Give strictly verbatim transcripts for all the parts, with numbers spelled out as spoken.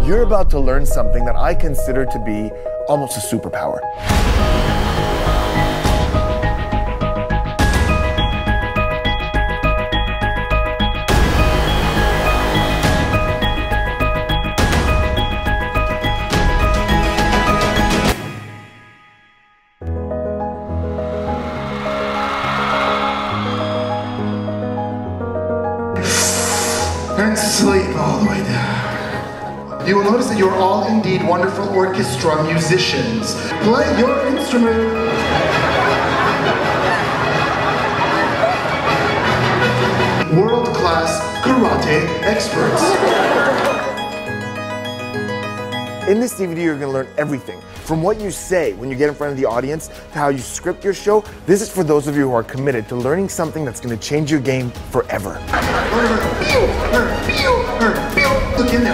You're about to learn something that I consider to be almost a superpower. And sleep all the way down. You will notice that you are all indeed wonderful orchestra musicians. Play your instrument. World-class karate experts. In this D V D, you're going to learn everything. From what you say when you get in front of the audience to how you script your show. This is for those of you who are committed to learning something that's going to change your game forever. Look in there.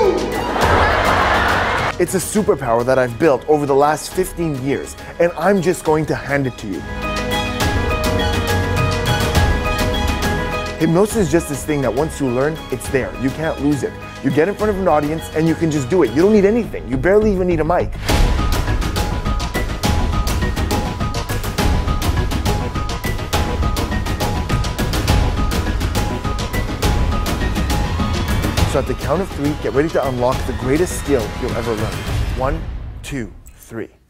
It's a superpower that I've built over the last fifteen years, and I'm just going to hand it to you. Hypnosis is just this thing that once you learn, it's there. You can't lose it. You get in front of an audience and you can just do it. You don't need anything. You barely even need a mic. So at the count of three, get ready to unlock the greatest skill you'll ever learn. One, two, three.